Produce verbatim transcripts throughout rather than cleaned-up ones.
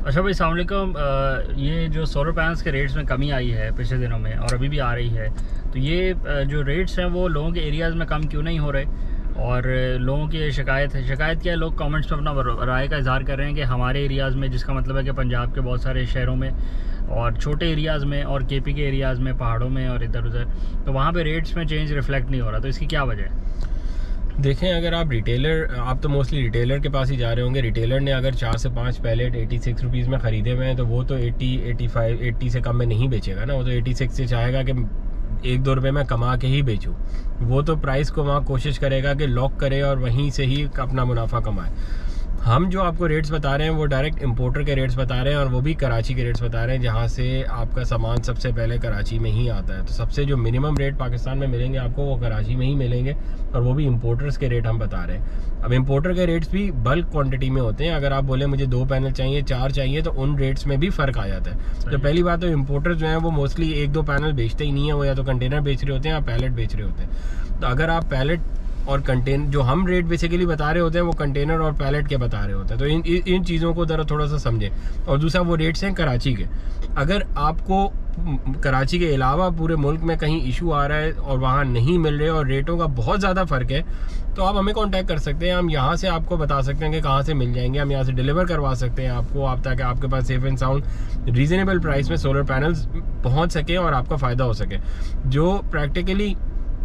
अच्छा भाई, अस्सलाम वालेकुम। ये जो सोलर पैनल्स के रेट्स में कमी आई है पिछले दिनों में और अभी भी आ रही है, तो ये जो रेट्स हैं वो लोगों के एरियाज़ में कम क्यों नहीं हो रहे? और लोगों की शिकायत है शिकायत क्या है, लोग कमेंट्स में अपना राय का इजहार कर रहे हैं कि हमारे एरियाज़ में, जिसका मतलब है कि पंजाब के बहुत सारे शहरों में और छोटे एरियाज़ में और केपी के एरियाज़ में, पहाड़ों में और इधर उधर, तो वहाँ पे रेट्स में चेंज रिफ्लेक्ट नहीं हो रहा। तो इसकी क्या वजह है? देखें, अगर आप रिटेलर आप तो मोस्टली रिटेलर के पास ही जा रहे होंगे। रिटेलर ने अगर चार से पाँच पैलेट एटी सिक्स रुपीज़ में ख़रीदे हुए हैं तो वो तो एटी, एटी फाइव, एटी से कम में नहीं बेचेगा ना। वो तो एटी सिक्स से चाहेगा कि एक दो रुपये में कमा के ही बेचूं। वो तो प्राइस को वहाँ कोशिश करेगा कि लॉक करे और वहीं से ही अपना मुनाफा कमाए। हम जो आपको रेट्स बता रहे हैं वो डायरेक्ट इंपोर्टर के रेट्स बता रहे हैं, और वो भी कराची के रेट्स बता रहे हैं, जहाँ से आपका सामान सबसे पहले कराची में ही आता है। तो सबसे जो मिनिमम रेट पाकिस्तान में मिलेंगे आपको, वो कराची में ही मिलेंगे, और वो भी इंपोर्टर्स के रेट हम बता रहे हैं। अब इंपोर्टर के रेट्स भी बल्क क्वांटिटी में होते हैं। अगर आप बोले मुझे दो पैनल चाहिए, चार चाहिए, तो उन रेट्स में भी फ़र्क आ जाता है। तो पहली बात तो इंपोर्टर जो है वो मोस्टली एक दो पैनल बेचते ही नहीं है। वो या तो कंटेनर बेच रहे होते हैं या पैलेट बेच रहे होते हैं। तो अगर आप पैलेट और कंटेनर, जो हम रेट बेसिकली बता रहे होते हैं वो कंटेनर और पैलेट के बता रहे होते हैं। तो इन इन चीज़ों को ज़रा थोड़ा सा समझें। और दूसरा, वो रेट्स हैं कराची के। अगर आपको कराची के अलावा पूरे मुल्क में कहीं इशू आ रहा है और वहाँ नहीं मिल रहे और रेटों का बहुत ज़्यादा फ़र्क है, तो आप हमें कांटेक्ट कर सकते हैं। हम यहाँ से आपको बता सकते हैं कि कहाँ से मिल जाएंगे। हम यहाँ से डिलीवर करवा सकते हैं आपको, आप ताकि आपके पास safe and sound reasonable price में सोलर पैनल्स पहुँच सकें और आपका फ़ायदा हो सके। जो प्रैक्टिकली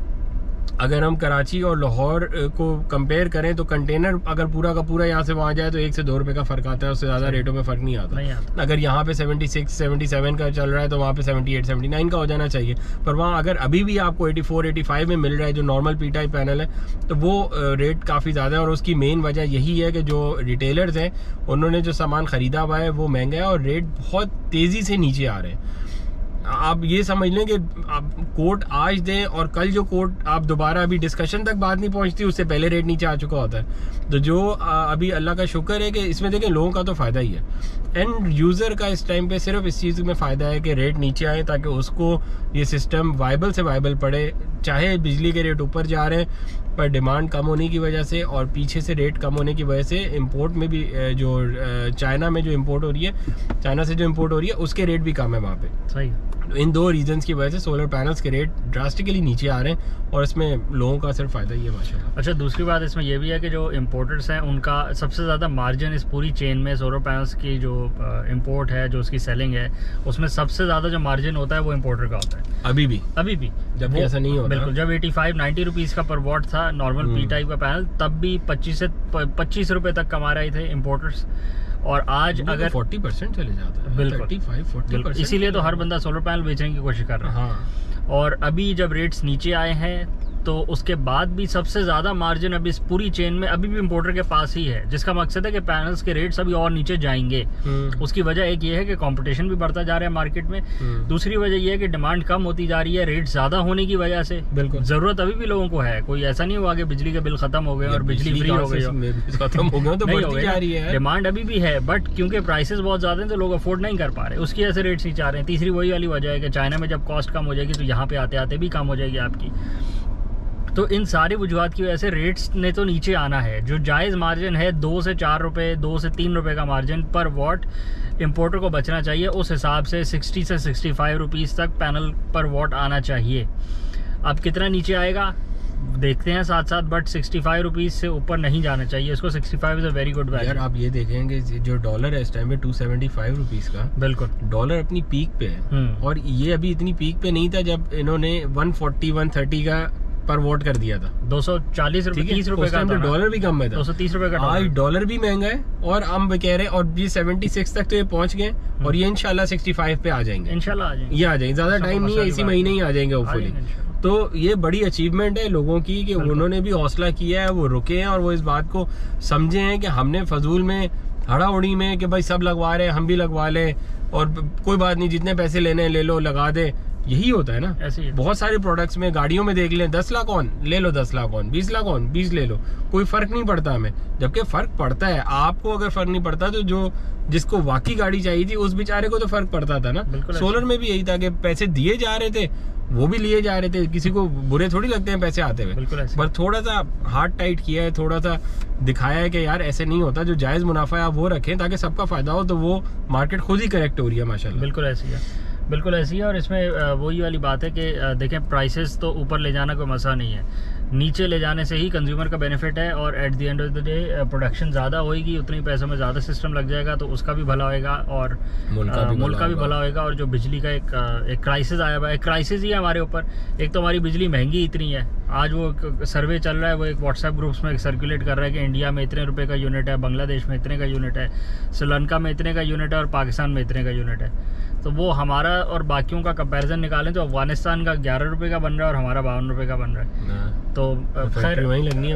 अगर हम कराची और लाहौर को कंपेयर करें तो कंटेनर अगर पूरा का पूरा यहाँ से वहाँ जाए तो एक से दो रुपए का फ़र्क आता है, उससे ज़्यादा रेटों में फ़र्क नहीं आता, नहीं आता। अगर यहाँ पे सेवेंटी सिक्स, सेवेंटी सेवन का चल रहा है तो वहाँ पे सेवेंटी एट, सेवेंटी नाइन का हो जाना चाहिए। पर वहाँ अगर अभी भी आपको एटी फोर, एटी फाइव में मिल रहा है जो नॉर्मल पी टाइप पैनल है, तो वो रेट काफ़ी ज़्यादा है। और उसकी मेन वजह यही है कि जो रिटेलर्स हैं उन्होंने जो सामान ख़रीदा हुआ है वो महंगा है और रेट बहुत तेज़ी से नीचे आ रहे हैं। आप ये समझ लें कि आप कोट आज दें और कल जो कोट आप दोबारा अभी डिस्कशन तक बात नहीं पहुंचती, उससे पहले रेट नीचे आ चुका होता है। तो जो अभी अल्लाह का शुक्र है कि इसमें देखें लोगों का तो फ़ायदा ही है। एंड यूज़र का इस टाइम पे सिर्फ इस चीज़ में फ़ायदा है कि रेट नीचे आए ताकि उसको ये सिस्टम वाइबल से वाइबल पड़े। चाहे बिजली के रेट ऊपर जा रहे हैं पर डिमांड कम होने की वजह से और पीछे से रेट कम होने की वजह से इंपोर्ट में भी, जो चाइना में जो इंपोर्ट हो रही है, चाइना से जो इंपोर्ट हो रही है उसके रेट भी कम है वहाँ पे। सही। तो इन दो रीजंस की वजह से सोलर पैनल्स के रेट ड्रास्टिकली नीचे आ रहे हैं और इसमें लोगों का सिर्फ फ़ायदा ही है माशाल्लाह। अच्छा, दूसरी बात इसमें यह भी है कि जो इंपोर्टर्स हैं उनका सबसे ज़्यादा मार्जिन इस पूरी चेन में, सोलर पैनल्स की जो इंपोर्ट है, जो उसकी सेलिंग है, उसमें सबसे ज़्यादा जो मार्जिन होता है वो इंपोर्टर का होता है। अभी भी अभी भी जब भी ऐसा नहीं होता, बिल्कुल। जब एटी फाइव, नाइन्टी रुपीज़ का पर वॉट था नॉर्मल पी टाइप का पैनल, तब भी पच्चीस से पच्चीस रुपये तक कमा रहे थे इंपोर्टर्स। और आज अगर फोर्टी परसेंट चले जाता है, बिल्कुल थर्टी फाइव, फोर्टी परसेंट, इसीलिए तो हर बंदा सोलर पैनल बेचने की कोशिश कर रहा है। हाँ। और अभी जब रेट्स नीचे आए हैं तो उसके बाद भी सबसे ज़्यादा मार्जिन अभी इस पूरी चेन में अभी भी इंपोर्टर के पास ही है, जिसका मकसद है कि पैनल्स के रेट्स अभी और नीचे जाएंगे। उसकी वजह एक ये है कि कंपटीशन भी बढ़ता जा रहा है मार्केट में। दूसरी वजह ये है कि डिमांड कम होती जा रही है रेट ज़्यादा होने की वजह से। बिल्कुल, ज़रूरत अभी भी लोगों को है। कोई ऐसा नहीं हुआ कि बिजली के बिल खत्म हो गए और बिजली फ्री हो गई खत्म हो गए, तो बढ़ती जा रही है। डिमांड अभी भी है, बट क्योंकि प्राइसेस बहुत ज़्यादा हैं तो लोग अफोर्ड नहीं कर पा रहे, उसकी वजह से रेट्स नीचे आ रहे हैं। तीसरी वही वाली वजह है कि चाइना में जब कॉस्ट कम हो जाएगी तो यहाँ पे आते आते भी कम हो जाएगी आपकी। तो इन सारी वजूहत की वजह से रेट्स ने तो नीचे आना है। जो जायज़ मार्जिन है दो से चार रुपये, दो से तीन रुपये का मार्जिन पर वॉट इंपोर्टर को बचना चाहिए, उस हिसाब से सिक्सटी से सिक्सटी फाइव रुपीज़ तक पैनल पर वॉट आना चाहिए। अब कितना नीचे आएगा देखते हैं साथ साथ, बट सिक्सटी फाइव रुपीज़ से ऊपर नहीं जाना चाहिए इसको। Sixty five is a very good value. यार आप ये देखेंगे जो डॉलर है इस टाइम पे टू सेवेंटी फाइव रुपीज़ का, बिल्कुल डॉलर अपनी पीक पे है। और ये अभी इतनी पीक पे नहीं था जब इन्होंने वन फोर्टी, वन थर्टी का पर वोट कर दिया था। दो सौ चालीस रुपए, तीस रुपए का डॉलर भी कम में था, दो सौ तीस रुपए का। आज डॉलर भी महंगा है और हम कह रहे हैं, और ये सेवेंटी सिक्स तक तो ये पहुंच गए और ये इंशाल्लाह सिक्सटी फाइव पे आ जाएंगे। इंशाल्लाह आ जाएंगे, ये आ जाएंगे, ज्यादा टाइम नहीं है, इसी महीने ही आ जाएंगे होपफुली। तो ये बड़ी अचीवमेंट है लोगों की कि उन्होंने भी हौसला किया है, वो रुके हैं और वो इस बात को समझे हैं कि हमने फजूल में, हड़ा उड़ी में कि भाई सब लगवा रहे हैं हम भी लगवा लें और कोई बात नहीं, जितने पैसे लेने हैं ले लो, लगा दे। यही होता है ना। ऐसे ही है। बहुत सारे प्रोडक्ट्स में, गाड़ियों में देख लें, दस लाख ऑन ले लो, दस लाख ऑन, बीस लाख ऑन, बीस ले लो, कोई फर्क नहीं पड़ता हमें। जबकि फर्क पड़ता है आपको। अगर फर्क नहीं पड़ता तो जो जिसको वाकई गाड़ी चाहिए थी उस बेचारे को तो फर्क पड़ता था ना। सोलर में भी यही था कि पैसे दिए जा रहे थे, वो भी लिए जा रहे थे, किसी को बुरे थोड़ी लगते हैं पैसे आते हुए। पर थोड़ा सा हार्ट टाइट किया है, थोड़ा सा दिखाया है कि यार ऐसे नहीं होता, जो जायज मुनाफा है आप वो रखें ताकि सबका फायदा हो। तो वो मार्केट खुद ही करेक्ट हो रही है माशाल्लाह। बिल्कुल ऐसी है, बिल्कुल ऐसी है। और इसमें वही वाली बात है कि देखें प्राइसेस तो ऊपर ले जाना कोई मसला नहीं है, नीचे ले जाने से ही कंज्यूमर का बेनिफिट है। और at the end of the day production ज़्यादा होएगी, उतनी पैसों में ज़्यादा सिस्टम लग जाएगा, तो उसका भी भला होएगा और मुल्क का भी, भी भला होएगा। और जो बिजली का एक एक क्राइसिस आया हुआ है, क्राइसिस ही है हमारे ऊपर। एक तो हमारी बिजली महंगी इतनी है, आज वो सर्वे चल रहा है, वो एक व्हाट्सएप ग्रुप्स में सर्कुलेट कर रहा है कि इंडिया में इतने रुपए का यूनिट है, बांग्लादेश में इतने का यूनिट है, श्रीलंका में इतने का यूनिट है और पाकिस्तान में इतने का यूनिट है। तो वो हमारा और बाकियों का कंपैरिजन निकालें तो अफगानिस्तान का ग्यारह रुपए का बन रहा है और हमारा बावन रुपए का बन रहा है। तो खैर वहीं लगनी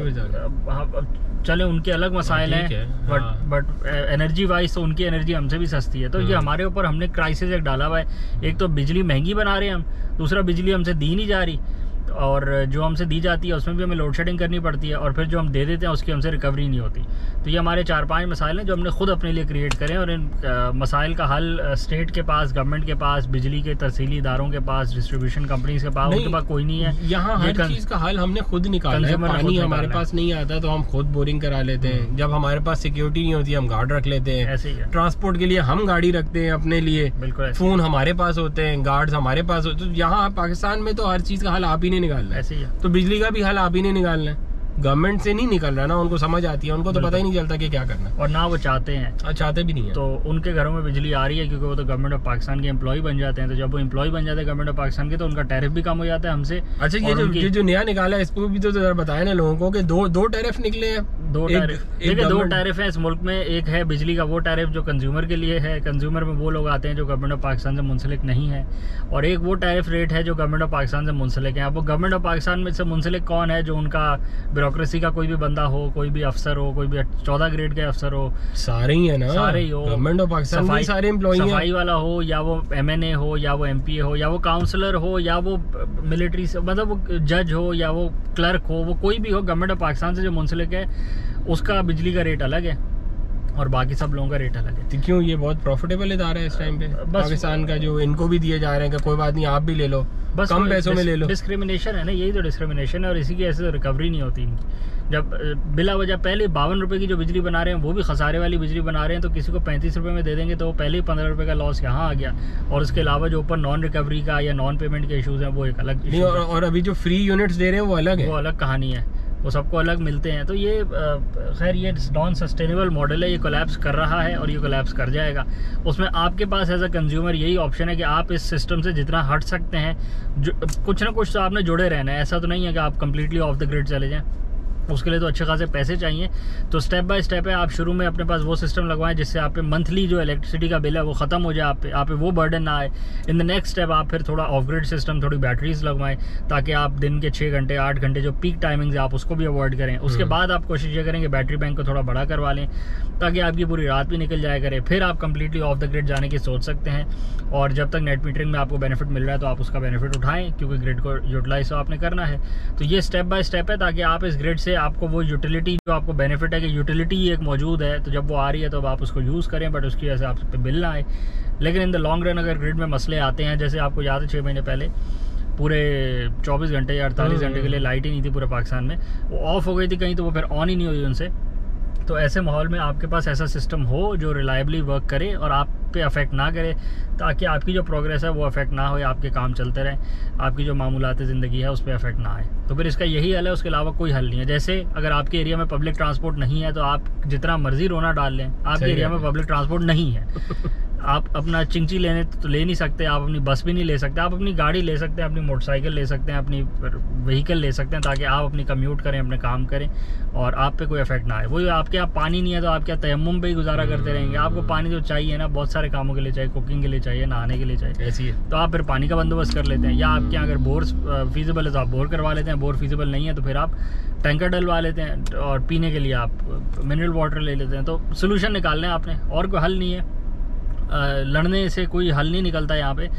है, चले उनके अलग मसाइल हैं, बट बट एनर्जी वाइज तो उनकी एनर्जी हमसे भी सस्ती है। तो ये हमारे ऊपर हमने क्राइसिस एक डाला हुआ है। एक तो बिजली महंगी बना रहे हैं हम, दूसरा बिजली हमसे दी नहीं जा रही, और जो हमसे दी जाती है उसमें भी हमें लोड शेडिंग करनी पड़ती है, और फिर जो हम दे देते हैं उसकी हमसे रिकवरी नहीं होती। तो ये हमारे चार पांच मसाइल हैं जो हमने खुद अपने लिए क्रिएट करें, और इन मसाइल का हल स्टेट के पास, गवर्नमेंट के पास, बिजली के तहसीली इदारों के पास, डिस्ट्रीब्यूशन कंपनीज के पास, उनके पास कोई नहीं है। यहाँ हर चीज का हल हमने खुद निकाला है। पानी हमारे पास नहीं आता तो हम खुद बोरिंग करा लेते हैं, जब हमारे पास सिक्योरिटी नहीं होती हम गार्ड रख लेते हैं। ऐसे ही है। ट्रांसपोर्ट के लिए हम गाड़ी रखते हैं अपने लिए, बिल्कुल फोन हमारे पास होते हैं, गार्ड्स हमारे पास होते हैं। यहाँ पाकिस्तान में तो हर चीज का हल आप ही ने निकालना है। ऐसे ही है। तो बिजली का भी हल आप ही ने निकालना है, गवर्नमेंट से नहीं निकल रहा ना, उनको समझ आती है, उनको तो पता ही नहीं चलता कि क्या करना है, और ना वो चाहते हैं, चाहते भी नहीं है। तो उनके घरों में बिजली आ रही है क्योंकि वो तो गवर्नमेंट ऑफ पाकिस्तान के एम्प्लॉय बन जाते हैं। तो जब वो एम्प्लॉय बन जाते हैं गवर्नमेंट ऑफ पाकिस्तान के, तो उनका टैरिफ भी कम हो जाता है हमसे। अच्छा, ये जो ये जो नया निकाला है इसको भी तो जरा बताया ना लोगों को कि दो दो टैरिफ निकले हैं। दो टैरिफ देखिए, दो टैरिफ है इस मुल्क में। एक है बिजली का वो टैरिफ जो कंज्यूमर के लिए है, कंज्यूमर में वो लोग आते हैं जो गवर्नमेंट ऑफ पाकिस्तान से मुंसलिक नहीं है, और एक वो टैरिफ रेट है जो गवर्नमेंट ऑफ पाकिस्तान से मुंसलिक है। अब वो गवर्नमेंट ऑफ पाकिस्तान में से मुंसलिक कौन है? जो उनका ब्यूरोक्रेसी का कोई भी बंदा हो, कोई भी अफसर हो, कोई भी चौदह ग्रेड के अफसर हो, सारे ही है ना, सारे ही हो, गवर्नमेंट ऑफ पाकिस्तान में सारे एम्प्लॉई हैं, सफाई वाला हो या वो एमएनए हो या वो एमपीए हो या वो काउंसलर हो या वो मिलिट्री से, मतलब वो जज हो या वो क्लर्क हो, वो कोई भी हो, गवर्नमेंट ऑफ पाकिस्तान से जो मुंसलिक है उसका बिजली का रेट अलग है और बाकी सब लोगों का रेट अलग है। तो क्यों ये बहुत प्रॉफिटेबल इदारा है इस टाइम पे पाकिस्तान का, जो इनको भी दिए जा रहे हैं कि कोई बात नहीं आप भी ले लो, बस कम पैसों में ले लो। डिस्क्रिमिनेशन है ना, यही तो डिस्क्रिमिनेशन है, और इसी की ऐसे रिकवरी नहीं होती इनकी। जब बिला वजह पहले बावन रुपए की जो बिजली बना रहे हैं वो भी खसारे वाली बिजली बना रहे हैं, तो किसी को पैंतीस रुपए में दे देंगे तो वो पहले ही पंद्रह रुपए का लॉस यहाँ आ गया। और उसके अलावा जो ऊपर नॉन रिकवरी का या नॉन पेमेंट के इशूज हैं वो एक अलग नहीं, और, और अभी जो फ्री यूनिट्स दे रहे हैं वो अलग है, वो अलग कहानी है, वो सबको अलग मिलते हैं। तो ये खैर ये नॉन सस्टेनेबल मॉडल है, ये कोलैप्स कर रहा है और ये कोलैप्स कर जाएगा। उसमें आपके पास एज अ कंज्यूमर यही ऑप्शन है कि आप इस सिस्टम से जितना हट सकते हैं, जो कुछ ना कुछ तो आपने जुड़े रहना है। ऐसा तो नहीं है कि आप कम्प्लीटली ऑफ द ग्रिड चले जाएं, उसके लिए तो अच्छे खासे पैसे चाहिए। तो स्टेप बाय स्टेप है, आप शुरू में अपने पास वो सिस्टम लगवाएं जिससे आप पे मंथली जो इलेक्ट्रिसिटी का बिल है वो ख़त्म हो जाए, आप पे आप पे वो बर्डन ना आए। इन द नेक्स्ट स्टेप आप फिर थोड़ा ऑफ ग्रिड सिस्टम, थोड़ी बैटरीज लगवाएं ताकि आप दिन के छः घंटे आठ घंटे जो पीक टाइमिंग्स है आप उसको भी अवॉइड करें। उसके बाद आप कोशिश ये करें कि बैटरी बैंक को थोड़ा बड़ा करवा लें ताकि आपकी पूरी रात भी निकल जाया करे। फिर आप कम्प्लीटली ऑफ द ग्रिड जाने की सोच सकते हैं, और जब तक नेट मीटरिंग में आपको बेनिफिट मिल रहा है तो आप उसका बेनिफिट उठाएं, क्योंकि ग्रिड को यूटिलाइज तो आपने करना है। तो ये स्टेप बाय स्टेप है ताकि आप इस ग्रिड से आपको वो यूटिलिटी, जो आपको बेनिफिट है कि यूटिलिटी एक मौजूद है, तो जब वो आ रही है तो आप उसको यूज़ करें, बट उसकी वजह से आप पे बिल ना आए। लेकिन इन द लॉन्ग रन अगर ग्रिड में मसले आते हैं, जैसे आपको याद है छः महीने पहले पूरे चौबीस घंटे या अड़तालीस घंटे के लिए लाइट ही नहीं थी पूरे पाकिस्तान में, वो ऑफ हो गई थी कहीं तो वो फिर ऑन ही नहीं हुई उनसे। तो ऐसे माहौल में आपके पास ऐसा सिस्टम हो जो रिलायबली वर्क करे और आप पे अफेक्ट ना करे, ताकि आपकी जो प्रोग्रेस है वो अफेक्ट ना हो, आपके काम चलते रहें, आपकी जो मामूलात ज़िंदगी है उस पर अफेक्ट ना आए। तो फिर इसका यही हल है, उसके अलावा कोई हल नहीं है। जैसे अगर आपके एरिया में पब्लिक ट्रांसपोर्ट नहीं है तो आप जितना मर्जी रोना डाल लें, आपके एरिया में पब्लिक ट्रांसपोर्ट नहीं है, आप अपना चिंची लेने तो ले नहीं सकते, आप अपनी बस भी नहीं ले सकते, आप अपनी गाड़ी ले सकते हैं, अपनी मोटरसाइकिल ले सकते हैं, अपनी व्हीकल ले सकते हैं, ताकि आप अपनी कम्यूट करें, अपने काम करें और आप पे कोई इफेक्ट ना आए। वही आपके यहाँ पानी नहीं है तो आप क्या तयम्मुम पे ही गुजारा करते रहेंगे? आपको पानी जो चाहिए ना, बहुत सारे कामों के लिए चाहिए, कुकिंग के लिए चाहिए, नहाने के लिए चाहिए, ऐसी है, तो आप फिर पानी का बंदोबस्त कर लेते हैं। या आपके यहाँ अगर बोर फीजिबल है तो आप बोर करवा लेते हैं, बोर फीजिबल नहीं है तो फिर आप टैंकर डलवा लेते हैं, और पीने के लिए आप मिनरल वाटर ले लेते हैं। तो सोल्यूशन निकालना है आपने, और कोई हल नहीं है। लड़ने से कोई हल नहीं निकलता यहाँ पे।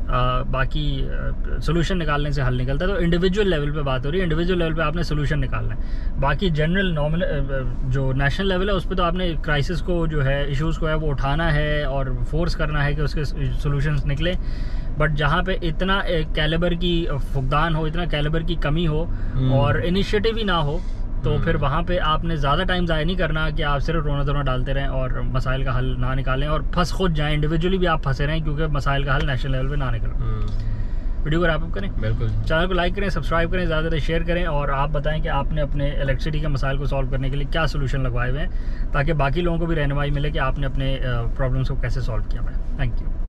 बाकी सोल्यूशन निकालने से हल निकलता है। तो इंडिविजुअल लेवल पे बात हो रही है, इंडिविजुअल लेवल पे आपने सोल्यूशन निकालना है। बाकी जनरल नॉर्मल जो नेशनल लेवल है उस पर तो आपने क्राइसिस को जो है, इश्यूज़ को है वो उठाना है और फोर्स करना है कि उसके सोल्यूशंस निकले। बट जहाँ पे इतना कैलिबर की फुकदान हो, इतना कैलिबर की कमी हो और इनिशिएटिव ही ना हो, तो फिर वहाँ पे आपने ज़्यादा टाइम ज़ाया नहीं करना कि आप सिर्फ रोना धोना डालते रहें और मसाइल का हल ना निकालें और फंस खुद जाएं। इंडिविजुअली भी आप फंसे रहें क्योंकि मसाइल का हल नेशनल लेवल पे ना निकले। वीडियो को रैप अप करें, बिल्कुल चैनल को लाइक करें, सब्सक्राइब करें, ज़्यादा से शेयर करें और आप बताएं कि आपने अपने इलेक्ट्रिसिटी के मसाइल को सॉल्व करने के लिए क्या सोल्यूशन लगवाए हुए हैं, ताकि बाकी लोगों को भी रहनुमाई मिले कि आपने अपने प्रॉब्लम्स को कैसे सॉल्व किया है। Thank you.